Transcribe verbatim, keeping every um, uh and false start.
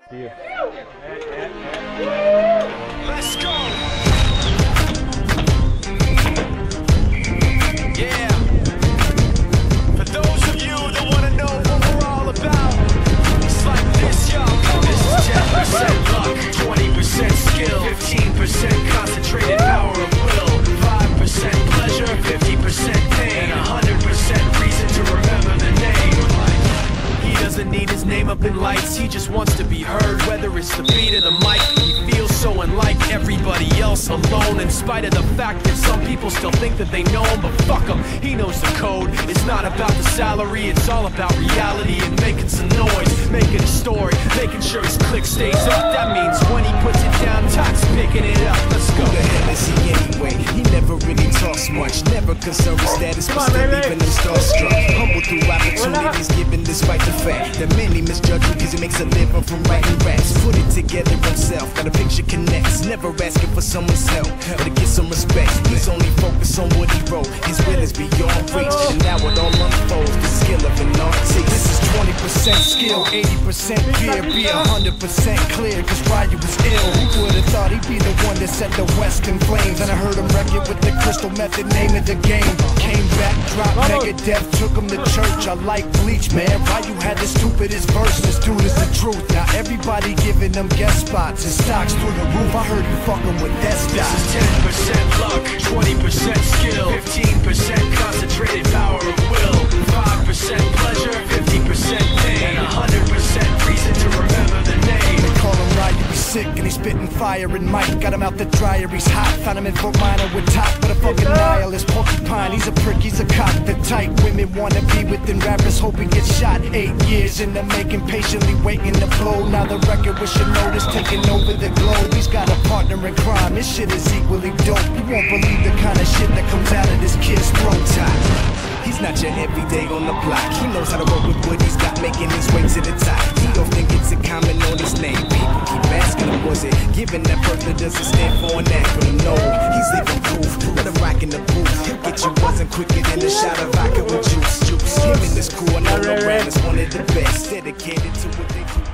Here. Let's go. Yeah. For those of you that want to know what we're all about, it's like this, y'all. This is ten percent luck, twenty percent skill, fifteen percent concentrated power of will, five percent pleasure, fifty percent pain, and one hundred percent reason to remember the name. He doesn't need his name up in lights, he just wants to be heard, whether it's the beat of the mic. He feels so unlike everybody else, alone, in spite of the fact that some people still think that they know him, but fuck him, he knows the code. It's not about the salary, it's all about reality and making some noise, making a story, making sure his click stays up. That means when he puts it down, Tox picking it up. Let's go. Who the hell is he anyway? He never really talks much, never concerned with status, but still leaving him starstruck. Humble through opportunities given despite the fact that many misjudge him because he makes a living from writing raps. Put it together himself, got a picture connects, never asking for someone's help or to get some respect. He's only focused on what he wrote, his will is beyond reach, and now it all unfolds, the skill of an artist. This is twenty percent skill, eighty percent gear, be one hundred percent clear, cause Ryu was ill. Who would've thought he'd be the one that set the West in flames? And I heard him wreck it with the Crystal Method, name of the game. Came back, dropped Megadeth, took him to church. I like Bleach, man. Ryu had the stupidest verse, this dude is the truth. Now everybody giving them guest spots and stocks through the roof. I heard you fucking with that stock. This is ten percent luck, twenty percent skill, fifteen percent concentrated power of will, five percent pleasure, fifty percent pain, and one hundred percent reason to remember the name. They call him Ryu, he's sick and he's spitting fire and Mike got him out the dryer, he's hot. Found him in Fort Minor with top, but a fucking nihilist porcupine. He's a prick, he's a cock, the type women wanna be within rappers, hope he gets shot. Eight years in the making, patiently waiting to blow. Now the record with your notice taking over the globe. He's got a partner in crime, his shit is equally dope. You won't believe the kind of shit that comes out of this kid's throat top. He's not your everyday on the block. He knows how to work with what he's got, making his way to the top. He often gets a comment on his name. People keep asking him, was it given that birth that doesn't stand for an acronym? No, he's living proof. Let him rock in the booth. He'll get you buzzing quicker than a shot of vodka with juice. Juice. Him and this crew, I know around is one of the best. Dedicated to what they do.